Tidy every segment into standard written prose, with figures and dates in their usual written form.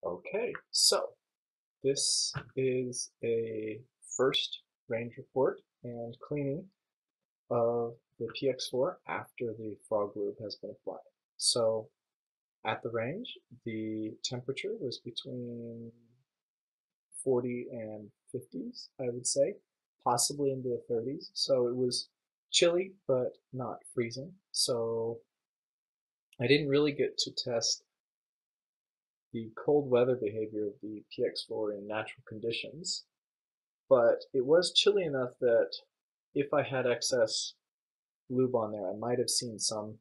Okay, so this is a first range report and cleaning of the PX4 after the frog lube has been applied. So at the range, the temperature was between 40 and 50s, I would say, possibly into the 30s. So it was chilly, but not freezing. So I didn't really get to test the cold weather behavior of the PX4 in natural conditions. But it was chilly enough that if I had excess lube on there, I might have seen some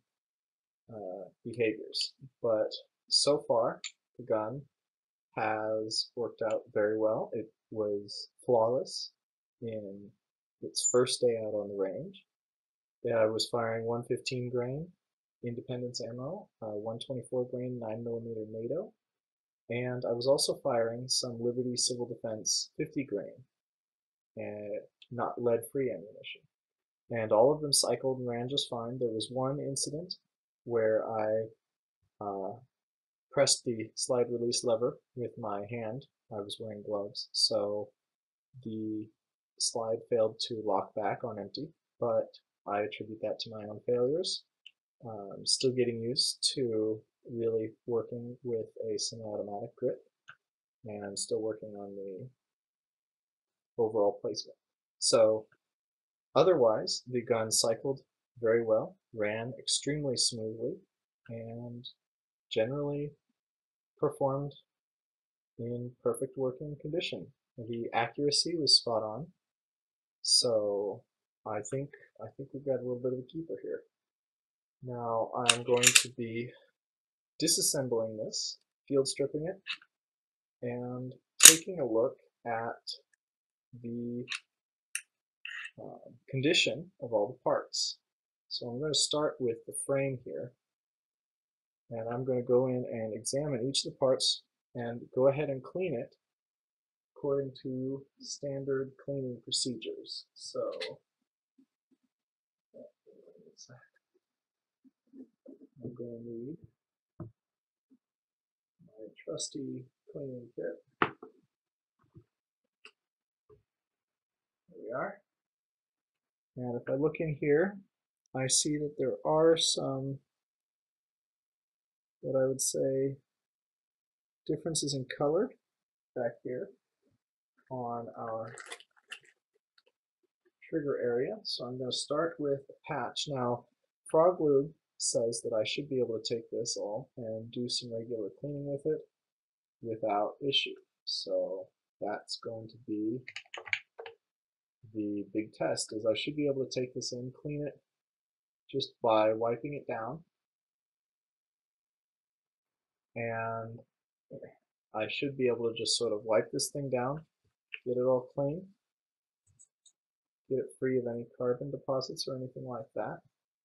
behaviors. But so far, the gun has worked out very well. It was flawless in its first day out on the range. Yeah, I was firing 115 grain Independence ammo, 124 grain 9mm NATO, and I was also firing some Liberty Civil Defense 50 grain and not lead-free ammunition. And all of them cycled and ran just fine. There was one incident where I pressed the slide release lever with my hand. I was wearing gloves, so the slide failed to lock back on empty, but I attribute that to my own failures. I'm still getting used to really working with a semi-automatic grip, and I'm still working on the overall placement. So otherwise, the gun cycled very well, ran extremely smoothly, and generally performed in perfect working condition. The accuracy was spot on, so I think we've got a little bit of a keeper here. Now I'm going to be disassembling this, field stripping it, and taking a look at the condition of all the parts. So I'm going to start with the frame here, and I'm going to go in and examine each of the parts and go ahead and clean it according to standard cleaning procedures. So I'm going to need my trusty cleaning kit. There we are. And if I look in here, I see that there are some, what I would say, differences in color back here on our trigger area. So I'm going to start with a patch. Now, Frog Lube says that I should be able to take this all and do some regular cleaning with it without issue. So that's going to be the big test, is I should be able to take this in, clean it just by wiping it down, and I should be able to just sort of wipe this thing down, get it all clean, get it free of any carbon deposits or anything like that,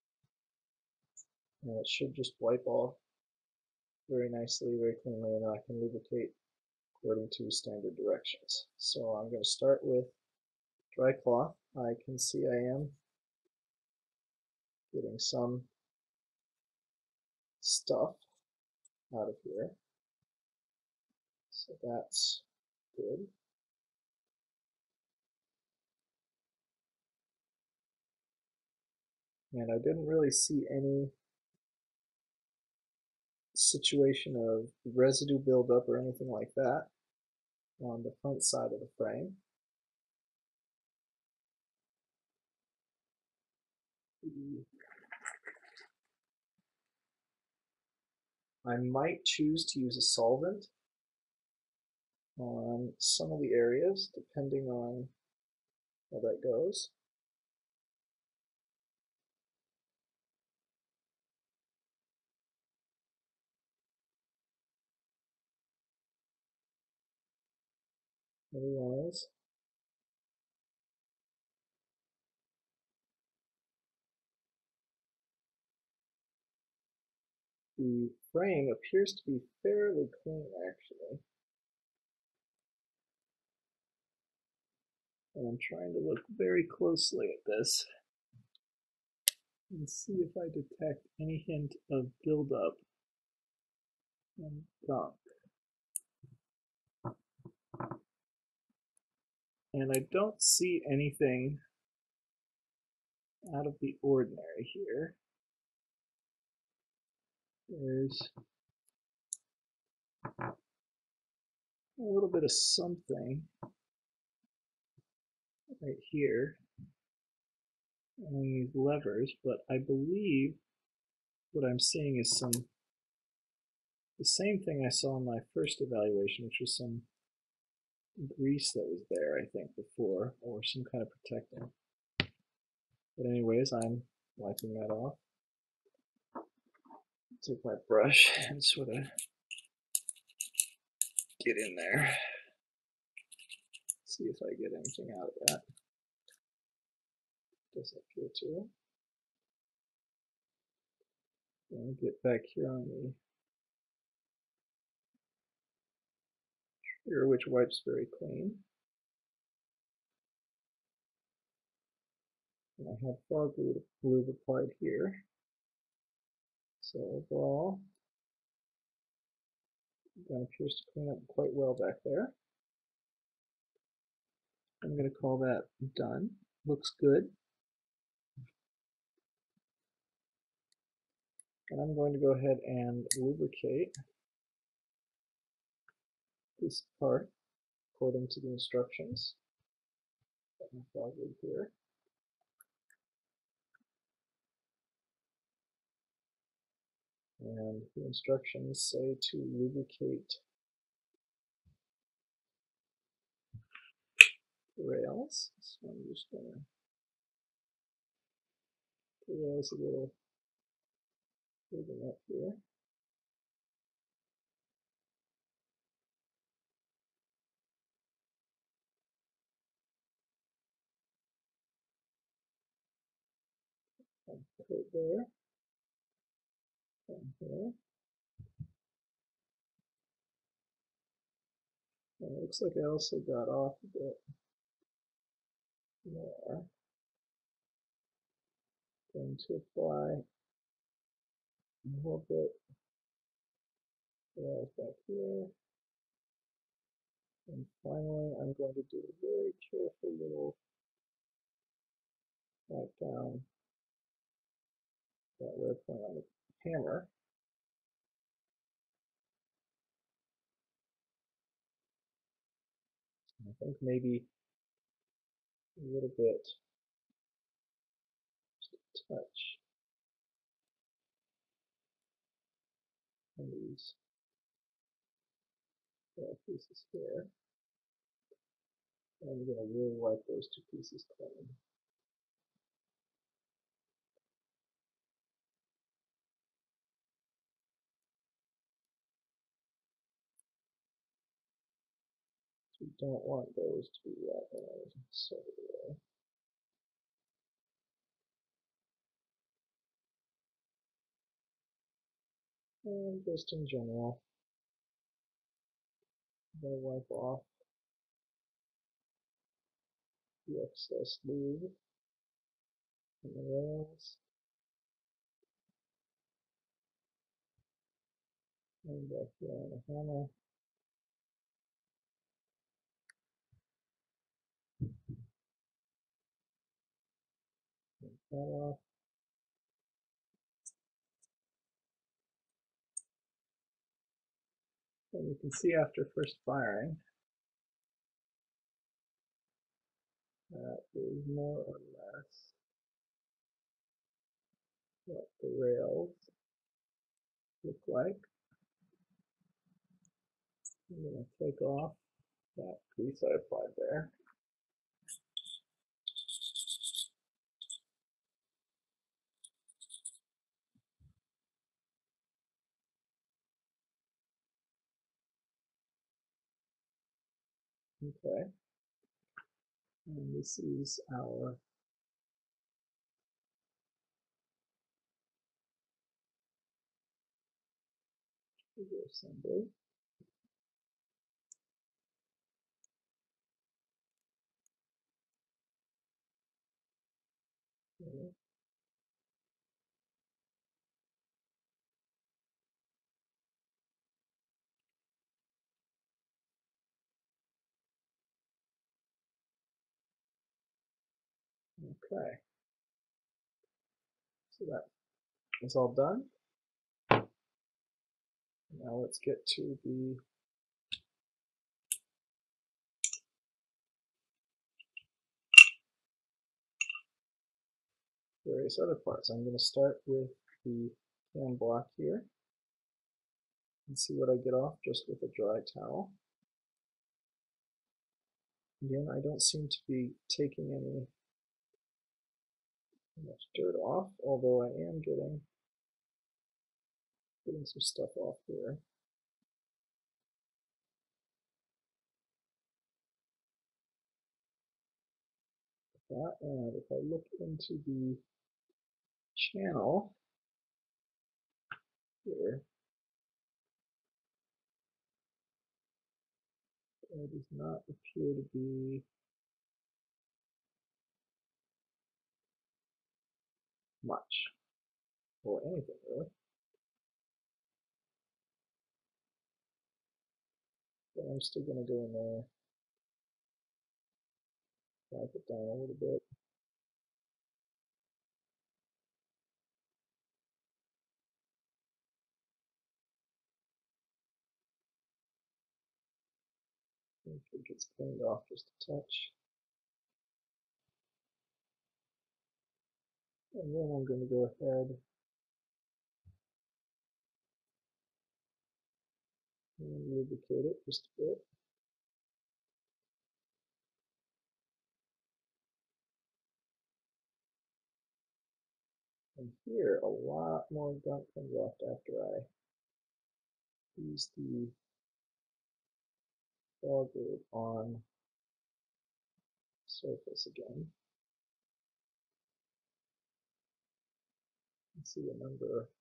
and it should just wipe off very nicely, very cleanly, and then I can lubricate according to standard directions. So I'm going to start with dry cloth. I can see I am getting some stuff out of here, so that's good. And I didn't really see any situation of residue buildup or anything like that on the front side of the frame. I might choose to use a solvent on some of the areas, depending on how that goes. Otherwise, the frame appears to be fairly clean, actually. And I'm trying to look very closely at this and see if I detect any hint of buildup and gunk. And I don't see anything out of the ordinary here. There's a little bit of something right here on these levers, but I believe what I'm seeing is the same thing I saw in my first evaluation, which was some grease that was there, I think, before, or some kind of protectant. But anyways, I'm wiping that off. Take my brush and sort of get in there. See if I get anything out of that. Does appear to. And get back here on the trigger, which wipes very clean. And I have fog lube applied here. So overall, that appears to clean up quite well back there. I'm going to call that done. Looks good. And I'm going to go ahead and lubricate this part according to the instructions. Got my fog lube here. And the instructions say to lubricate the rails. So I'm just going to the rails a little moving up here. And coat there. And here. And it looks like I also got off a bit more. Going to apply a little bit rails back here. And finally, I'm going to do a very careful little back down that we're playing on the hammer. I think maybe a little bit, just a touch on these pieces here. And I'm going to really wipe those two pieces clean. We don't want those to be wrapping sort of the way. And just in general, I'm going to wipe off the excess lube on the rails. And back here on the hammer. Take that off. And you can see after first firing, that is more or less what the rails look like. I'm going to take off that piece I applied there. Okay. And this is our assembly. Okay. Okay, so that is all done. Now let's get to the various other parts. I'm going to start with the can block here and see what I get off just with a dry towel. Again, I don't seem to be taking any much dirt off, although I am getting some stuff off here. That, and if I look into the channel here, there does not appear to be much, or anything really. But I'm still going to go in there, wipe it down a little bit. If it gets cleaned off just a touch. And then I'm going to go ahead and lubricate it just a bit. And here, a lot more gunk comes off after I use the dog lube on surface again. You can see a number of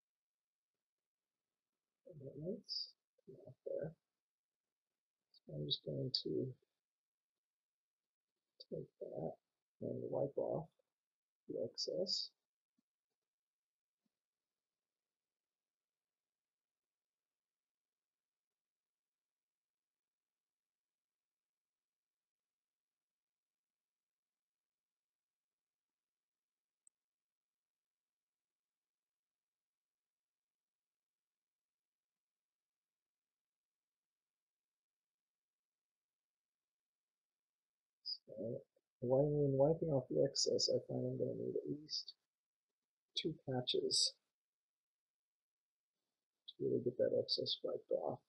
amendments come off there. So I'm just going to take that and wipe off the excess. So when wiping off the excess, I find I'm going to need at least 2 patches to really get that excess wiped off.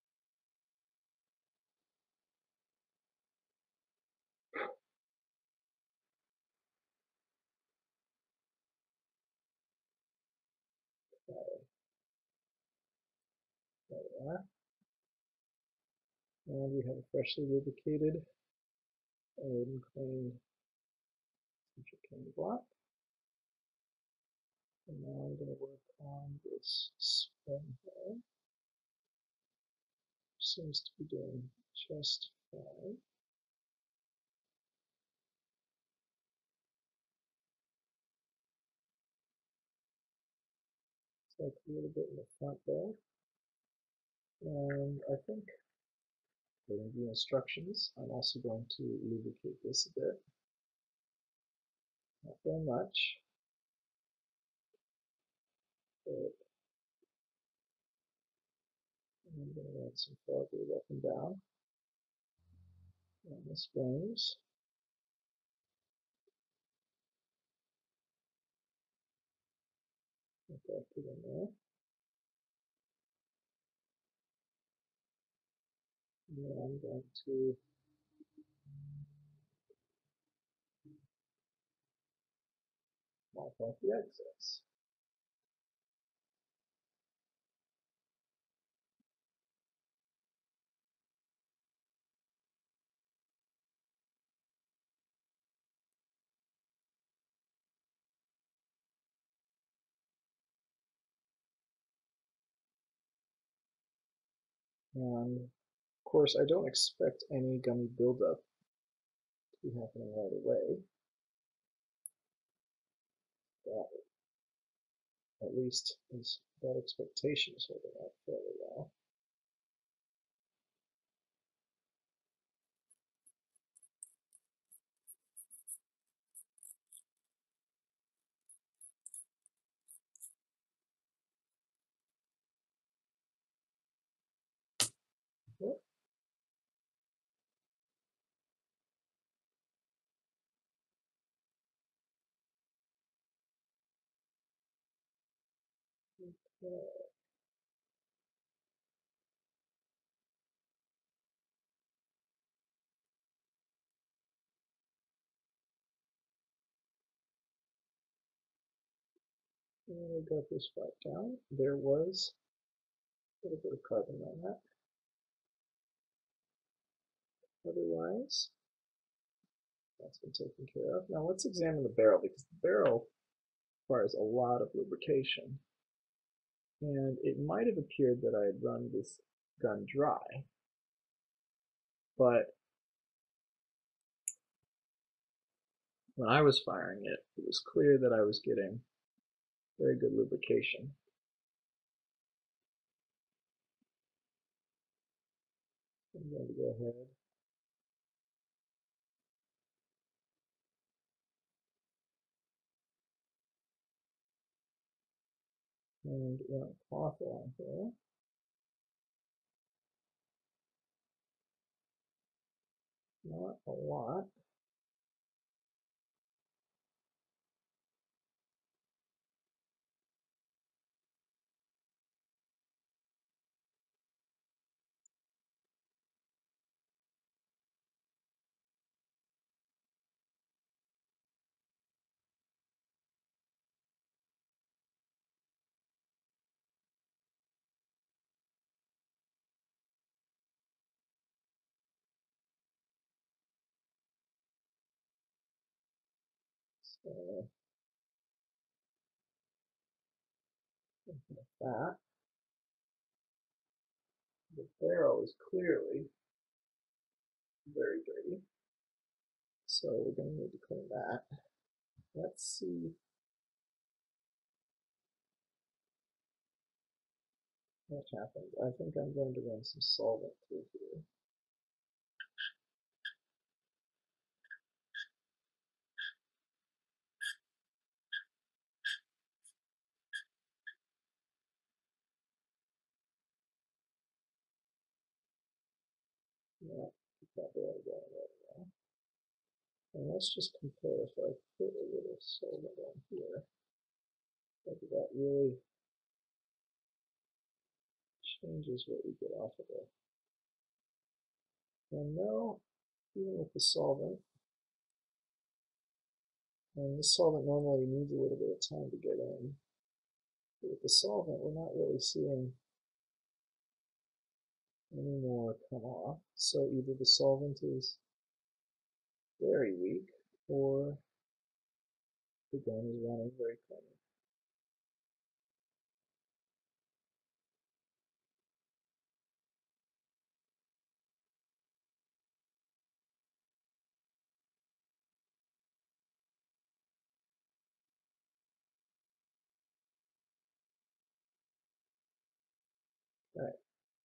Okay, there we are. And we have a freshly lubricated and cleaned central can block. And now I'm going to work on this spring here. Seems to be doing just fine. It's like a little bit in the front there. And I think, according to the instructions, I'm also going to lubricate this a bit. Not very much, but I'm going to add some frog lube up and down on the springs. Get that put in there. And then I'm going to mop off the excess. And of course, I don't expect any gummy buildup to be happening right away. That, at least, is that expectation is holding out fairly well. Okay. And we got this right down. There was a little bit of carbon on that. Otherwise, that's been taken care of. Now let's examine the barrel, because the barrel requires a lot of lubrication. And it might have appeared that I had run this gun dry, but when I was firing it, it was clear that I was getting very good lubrication. I'm going to go ahead and run a cloth along here. Not a lot. So that the barrel is clearly very dirty, so we're going to need to clean that. Let's see what happens. I think I'm going to run some solvent through here. Yeah, keep that barrel going right now. And let's just compare if I put a little solvent on here. Maybe that really changes what we get off of it. And no, even with the solvent, and this solvent normally needs a little bit of time to get in, but with the solvent, we're not really seeing any more come off. So either the solvent is very weak, or the gun is running very clean. Right.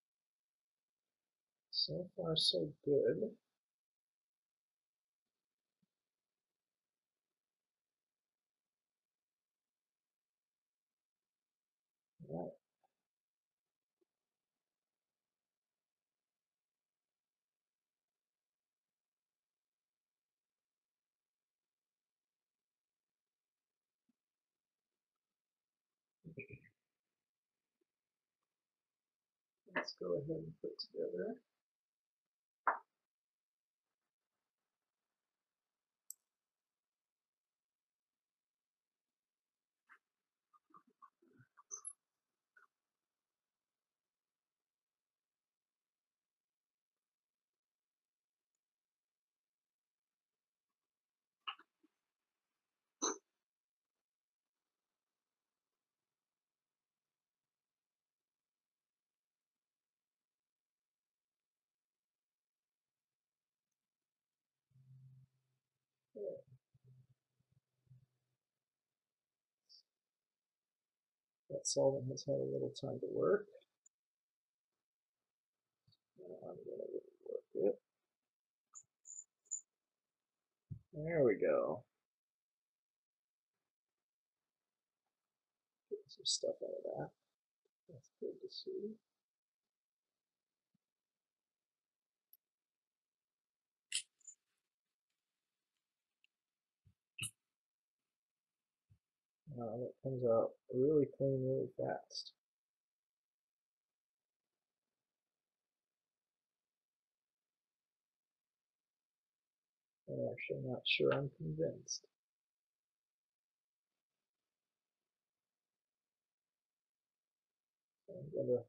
So far, so good. Right. Let's go ahead and put together. That solvent has had a little time to work. Now I'm going to work it. There we go. Get some stuff out of that. That's good to see. That comes out really clean really fast. I'm actually not sure I'm convinced. I'm gonna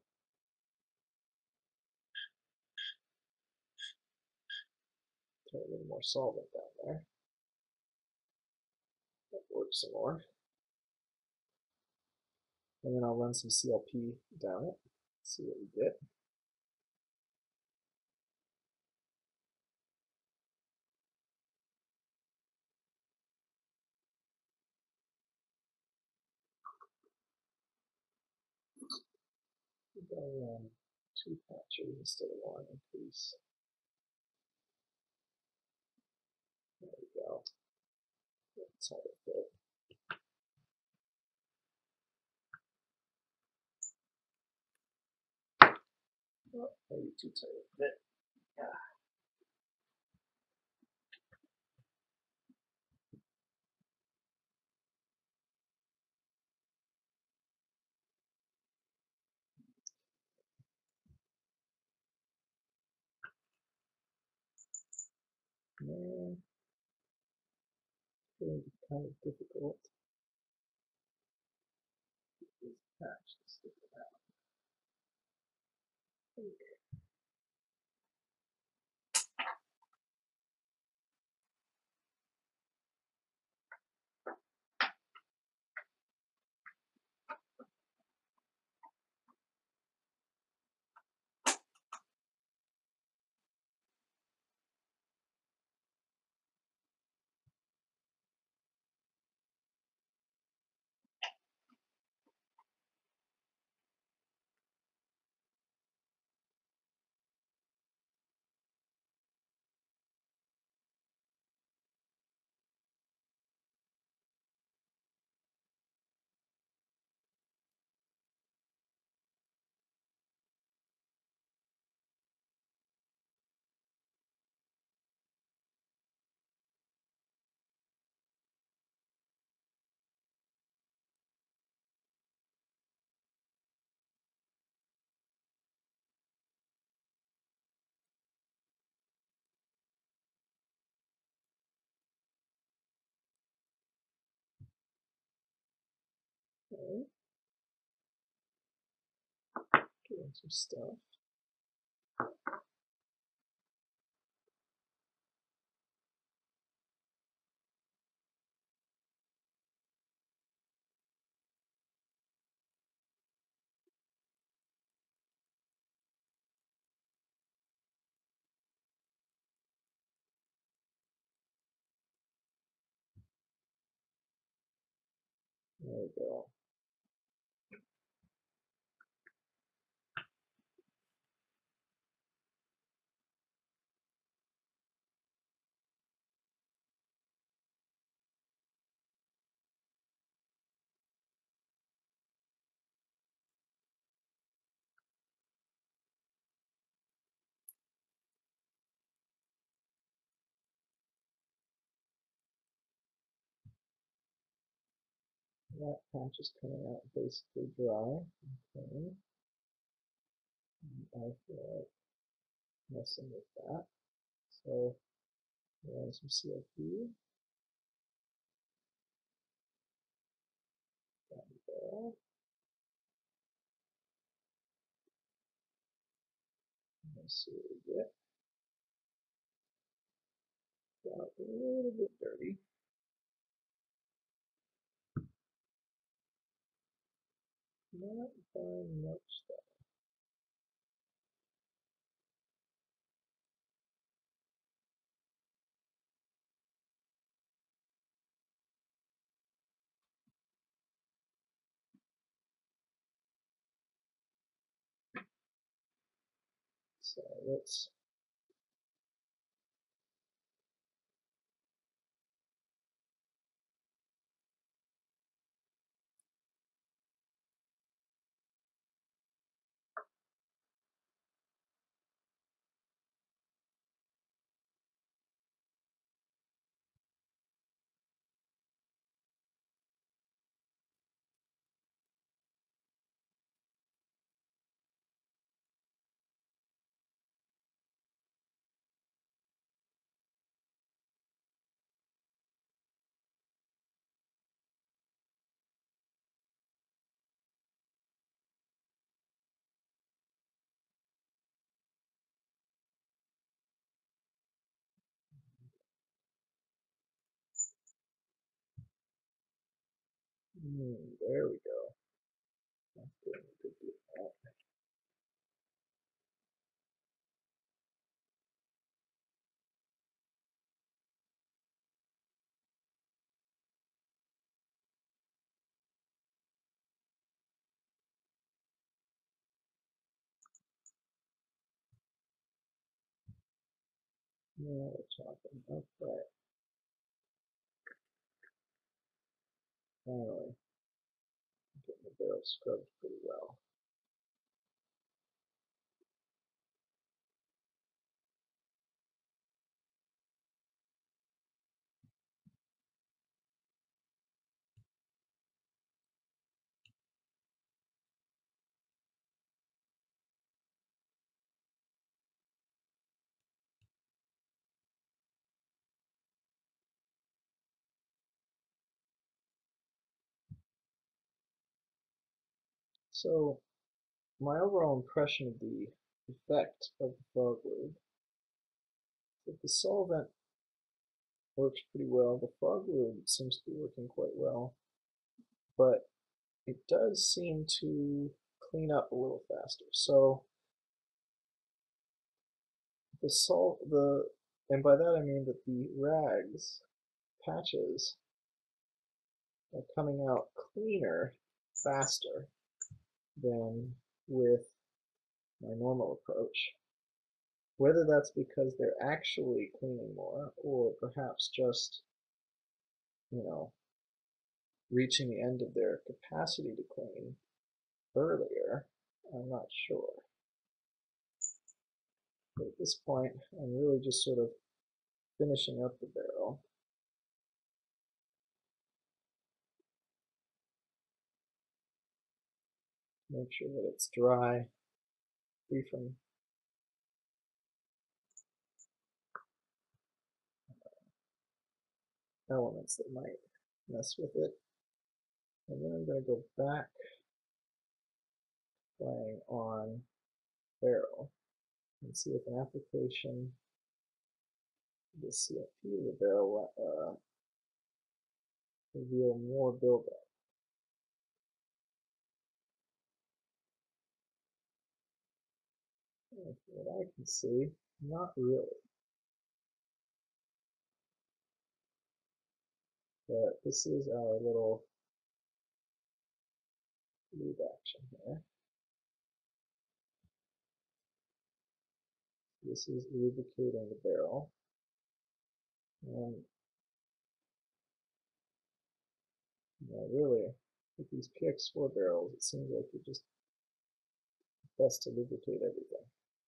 throw a little more solvent down there. That works some more. And then I'll run some CLP down it, see what we get. I'll run 2 patches instead of 1 in case. There we go. That's how it fit. Oh, maybe too tight a fit. Yeah. Man, it's going to be kind of difficult. This patch to stick it out. Okay. Doing some stuff. There we go. That patch is coming out basically dry. Okay. I feel like messing with that. So run some CLP down there. Let's see what we get. Got a little bit dirty. Not by much though. So let's There we go. That's getting a good deal of that. Now we're talking. Okay, finally getting the barrel scrubbed pretty well. So my overall impression of the effect of the fog lube, if the solvent works pretty well, the fog lube seems to be working quite well, but it does seem to clean up a little faster. So and by that I mean that the rags, patches, are coming out cleaner faster than with my normal approach. Whether that's because they're actually cleaning more or perhaps just, you know, reaching the end of their capacity to clean earlier, I'm not sure. But at this point, I'm really just sort of finishing up the barrel. Make sure that it's dry, free from elements that might mess with it. And then I'm going to go back playing on barrel and see if an application of the CFP of the barrel reveal more buildup. What I can see, not really. But this is our little lube action here. This is lubricating the barrel. And really, with these PX4 barrels, it seems like you're just best to lubricate everything.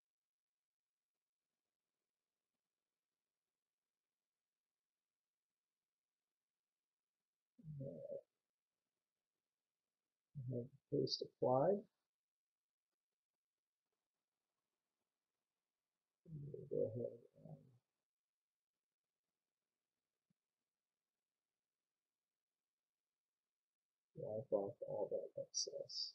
I have the paste applied. We'll go ahead and wipe off all that excess.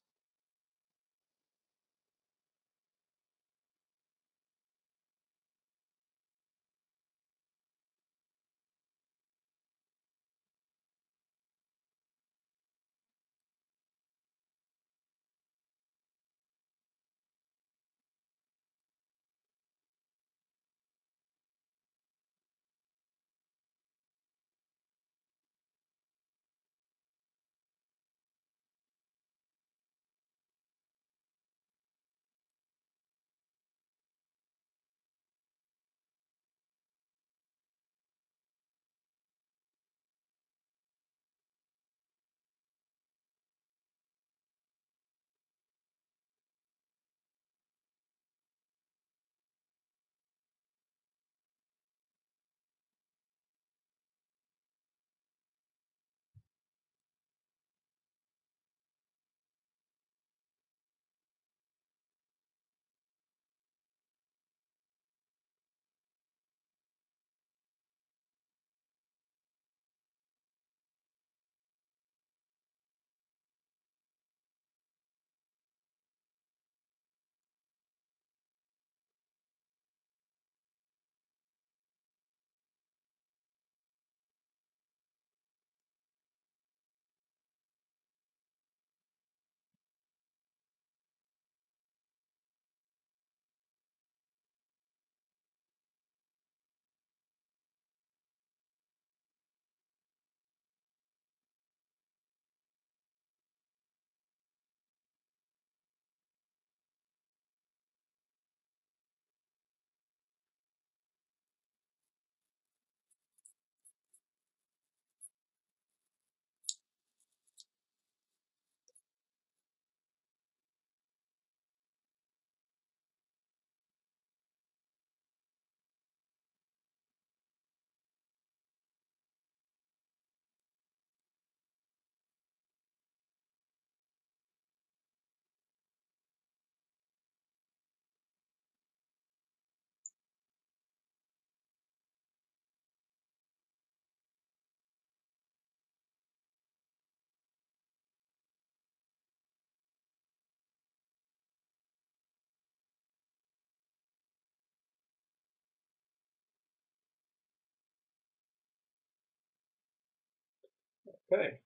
Okay.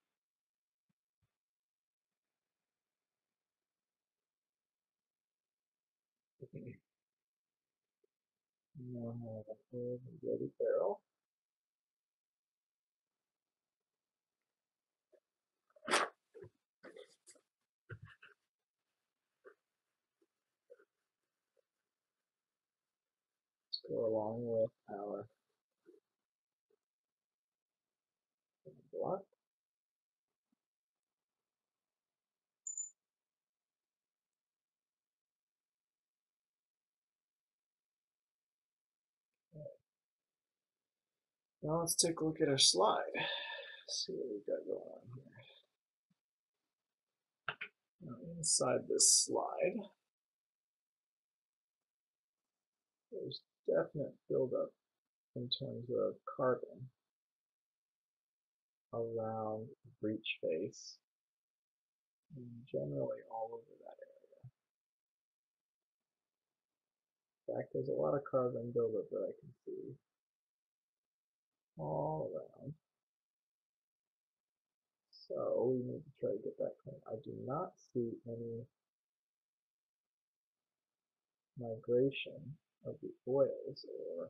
Now have a full ready barrel. Let's go along with our block. Now let's take a look at our slide. See what we've got going on here. Now inside this slide, there's definite buildup in terms of carbon around the breech face and generally all over that area. In fact, there's a lot of carbon buildup that I can see all around. So we need to try to get that clean. I do not see any migration of the oils, or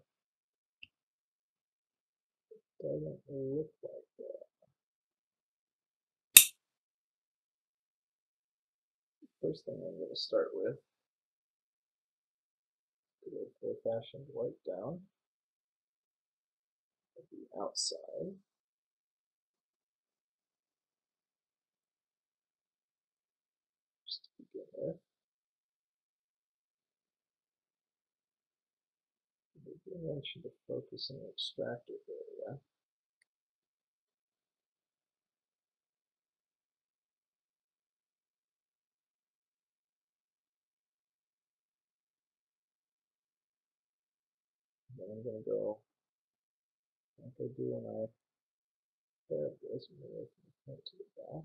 it doesn't look like that. First thing I'm going to start with is a old-fashioned wipe down of the outside. Just to begin with. I mentioned to focus in the extractor area. Then I'm going to go, like I do when I pair this, I'm going to open the point to the back.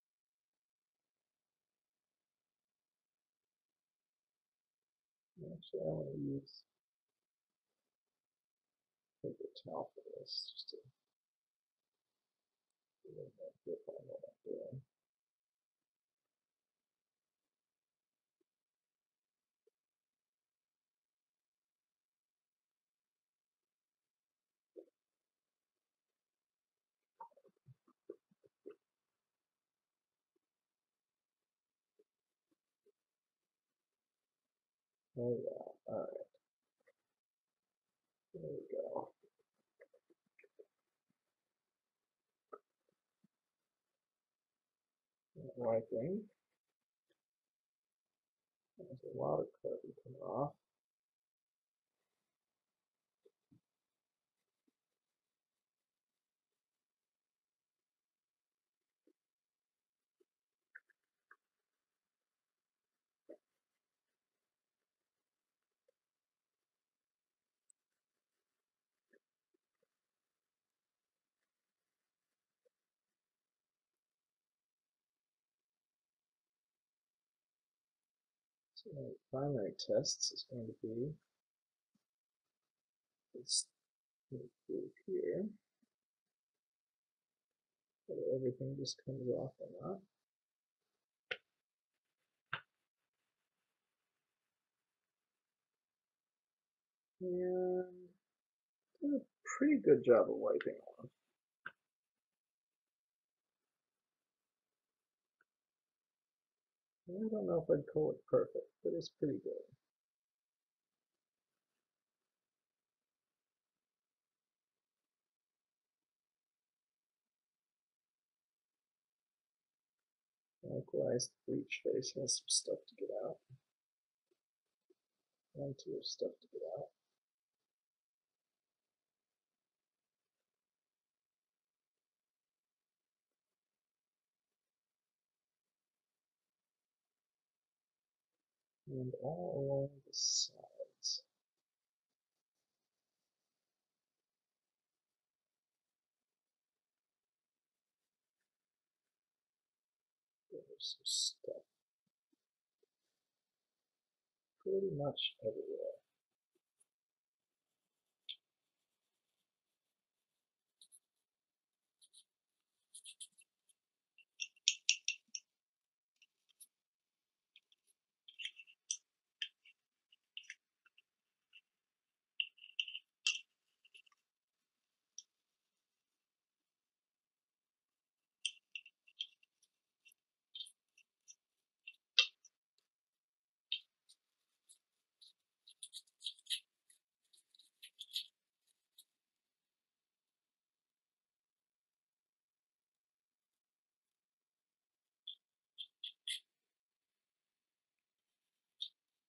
Actually, I want to use a paper towel for this, just to get a little more grip on what I'm doing. Oh yeah, alright. There we go. Wiping. There's a lot of carbon coming off. So my primary tests is going to be this group here, whether everything just comes off or not. And did a pretty good job of wiping off. I don't know if I'd call it perfect, but it's pretty good. Likewise, the breech face has some stuff to get out. Plenty of stuff to get out. And all along the sides. There's some stuff pretty much everywhere.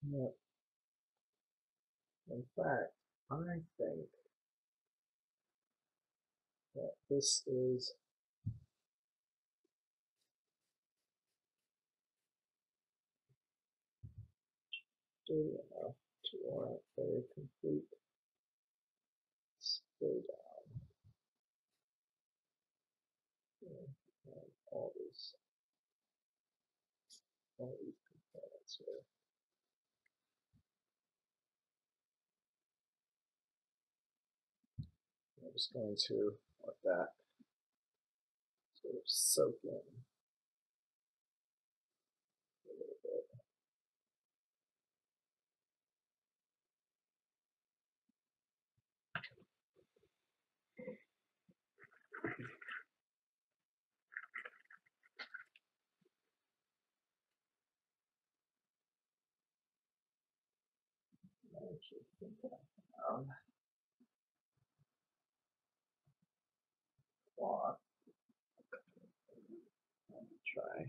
Yeah. In fact, I think that this is dirty enough to warrant a complete spray down. And all these components here. I'm just going to let that sort of soak in a little bit. I should put that down. Cloth. Let me try.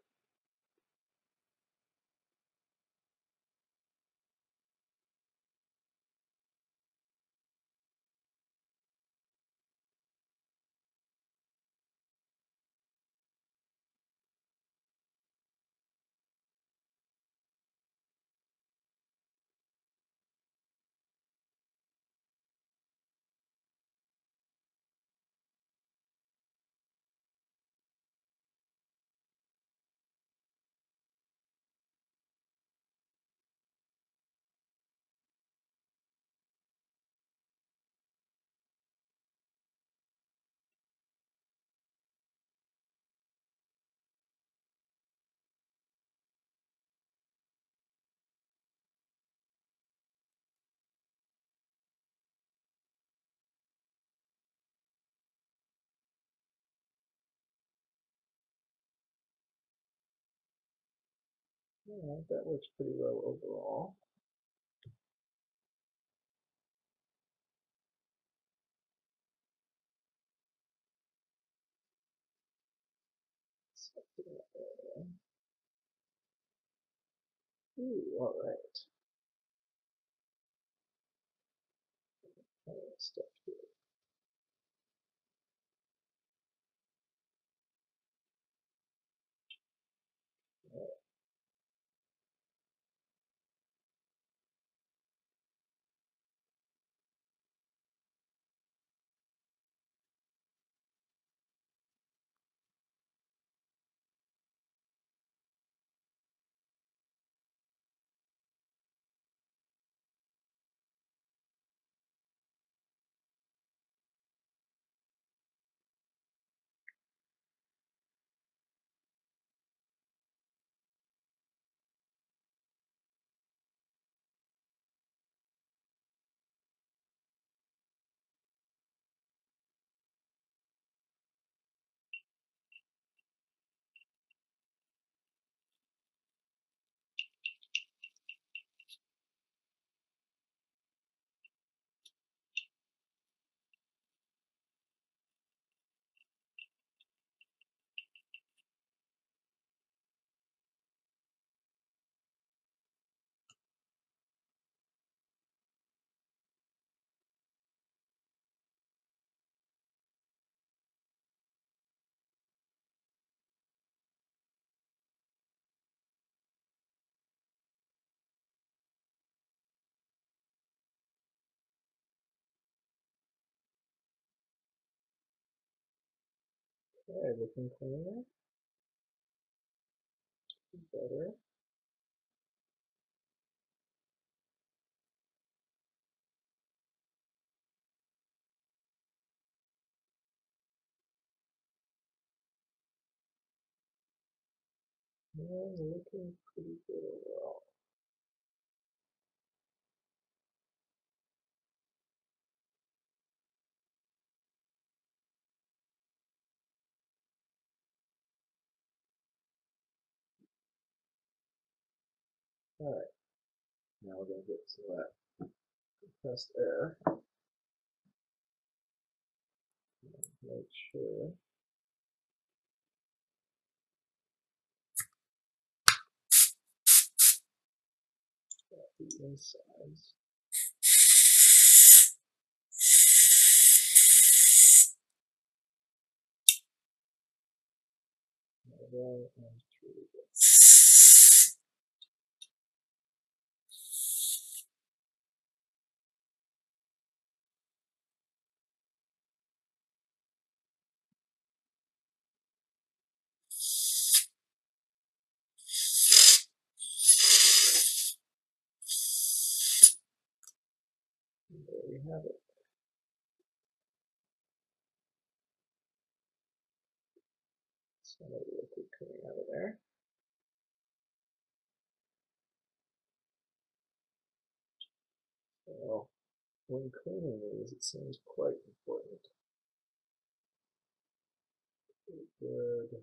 Yeah, that works pretty well overall. Ooh, all right. Stuff here. Okay, looking cleaner, better. Yeah, looking pretty good overall. All right, now we're gonna get some of that compressed air. Make sure insides. Well, and through this. And there we have it. Some of the liquid coming out of there. So when cleaning these, it seems quite important. Good.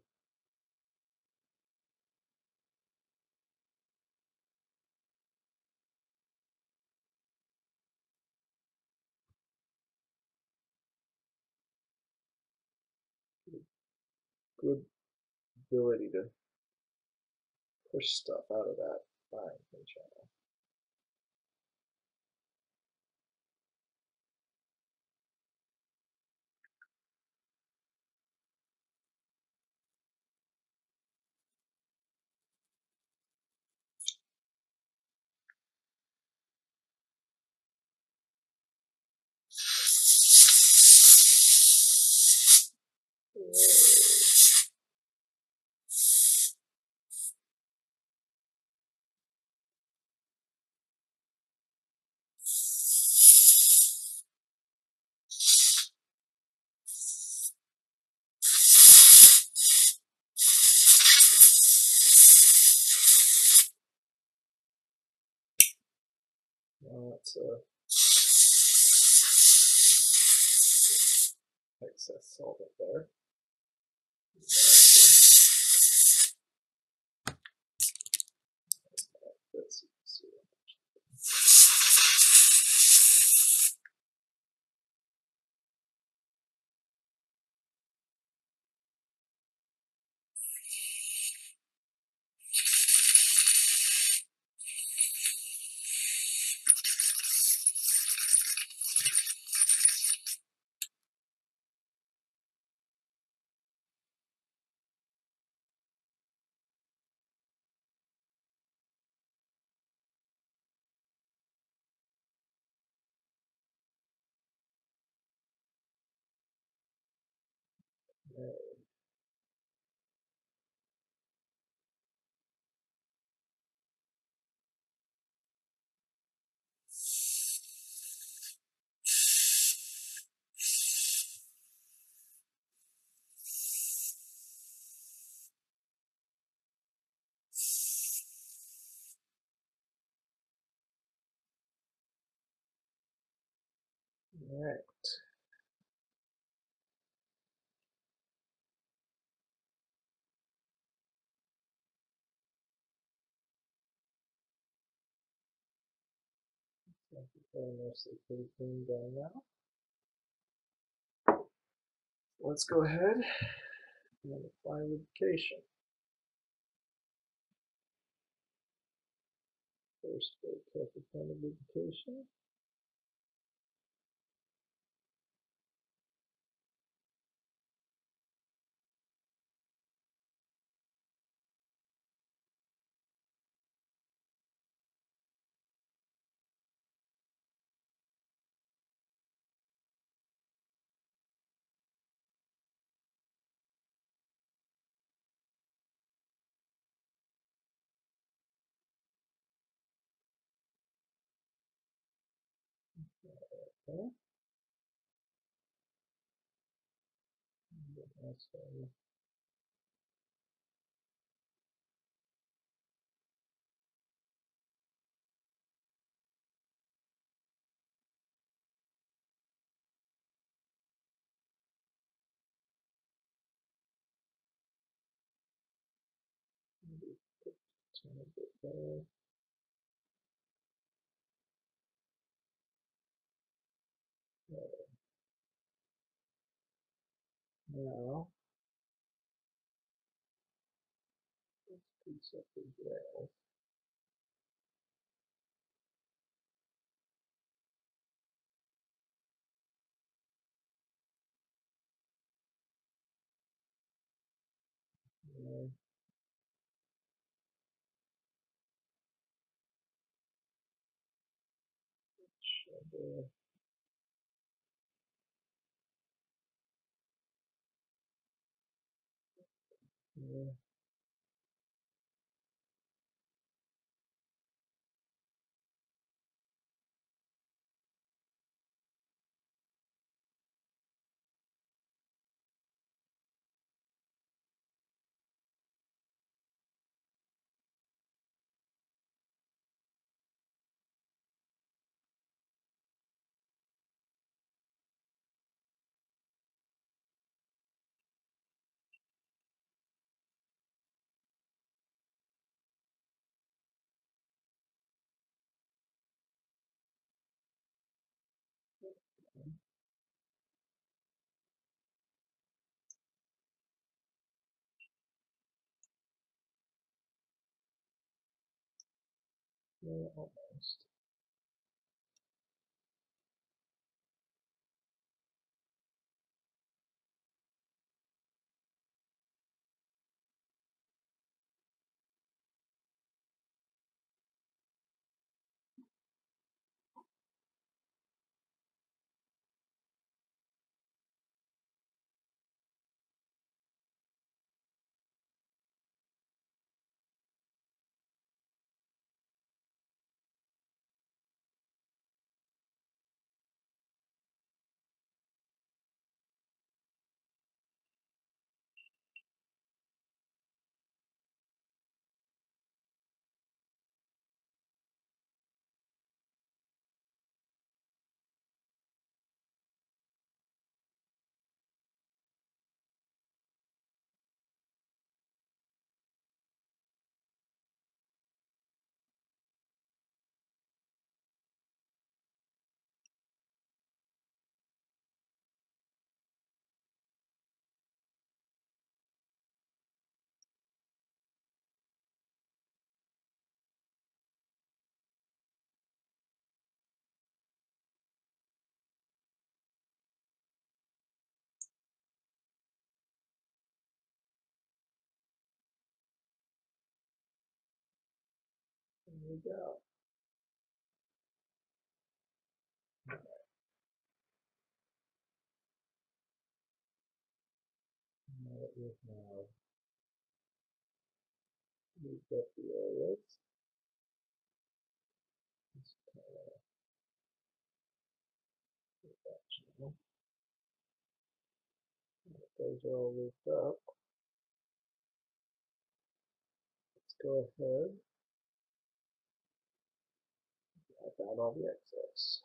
Good ability to push stuff out of that fine channel. Now that's excess solvent there. This, all right. Mostly pretty clean done now. Let's go ahead and apply lubrication. First, very careful point of lubrication. Okay. Also, maybe put a tiny bit there. Now, let's piece up the rail. Yeah. Yeah, almost. There we go. Now that we've now moved up the areas, let's put that channel. Those are all looped up. Let's go ahead, wipe out all the excess.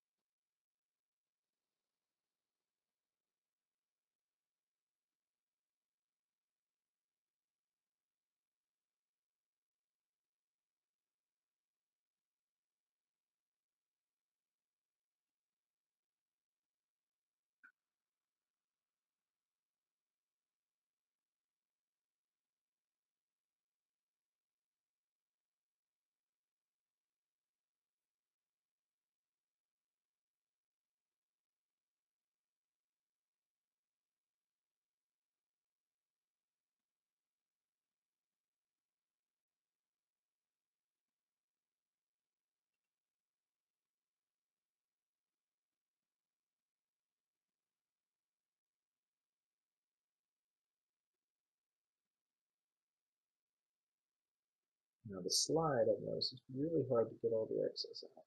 Now the slide, I've noticed, is really hard to get all the excess out.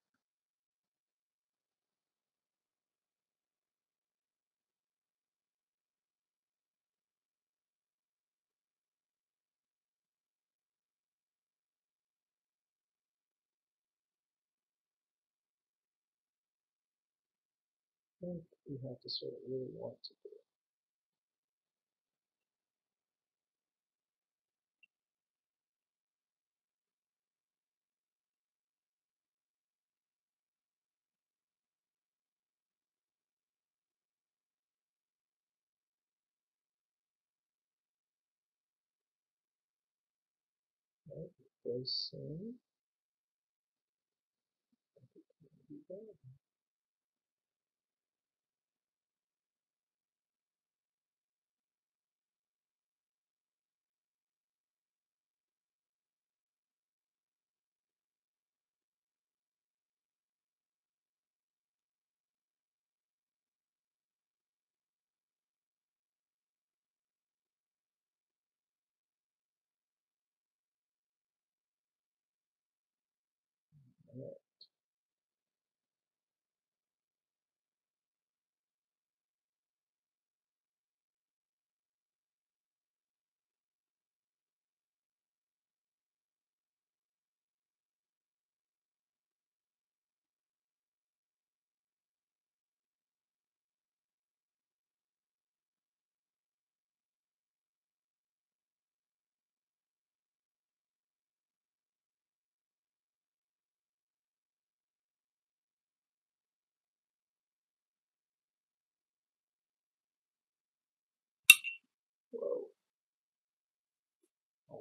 I think you have to sort of really want to do it. Right? Those soon.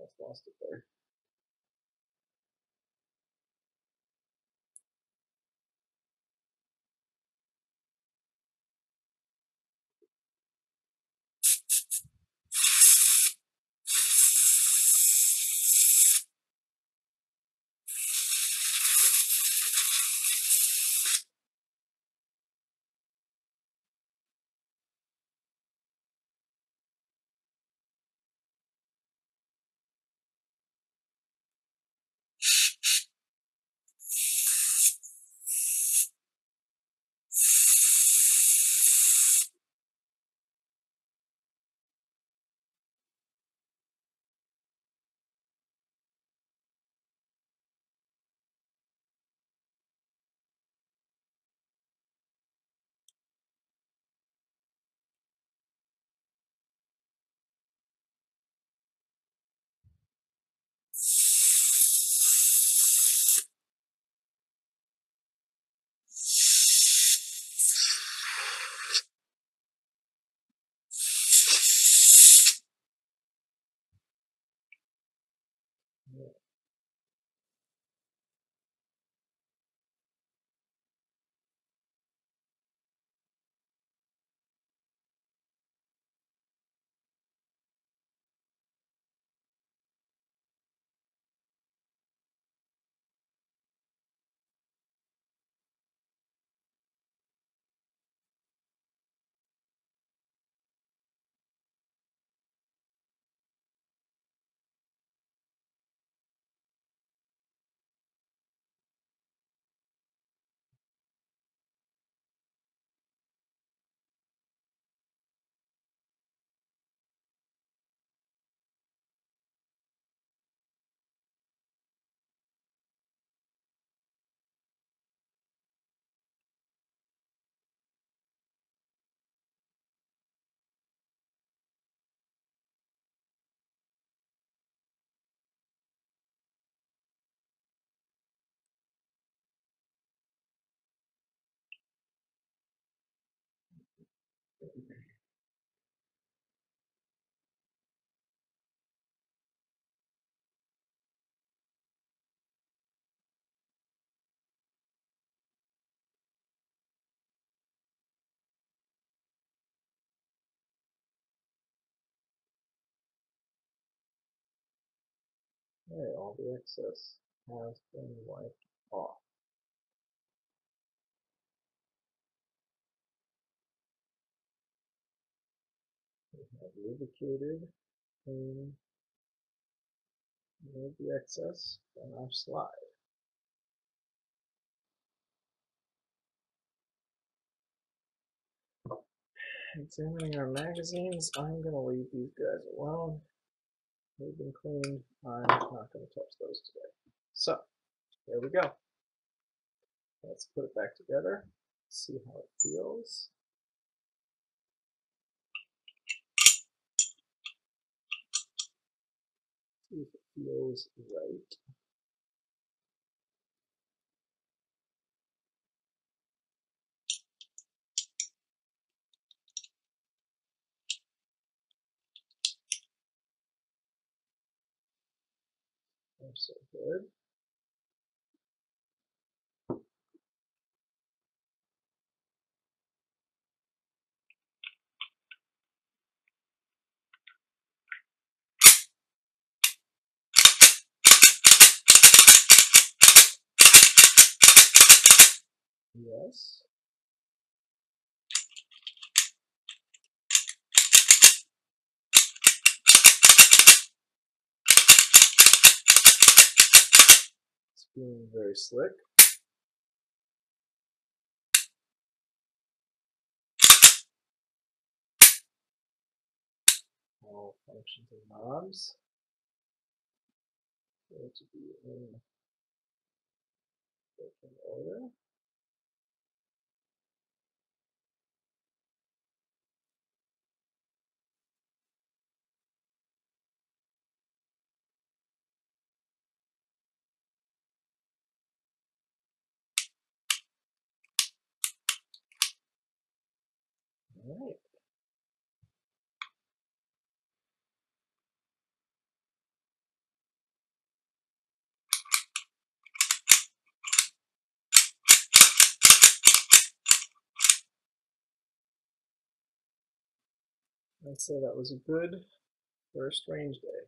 Almost lost it there. Okay, all the excess has been wiped off. We have lubricated, clean, remove the excess from our slide. Examining our magazines, I'm going to leave these guys alone. They've been cleaned. I'm not going to touch those today. So, there we go. Let's put it back together, see how it feels. See if it feels right. That's so good. Yes. It's feeling very slick. All functions and knobs appear to be in working order. All right. I'd say that was a good first range day.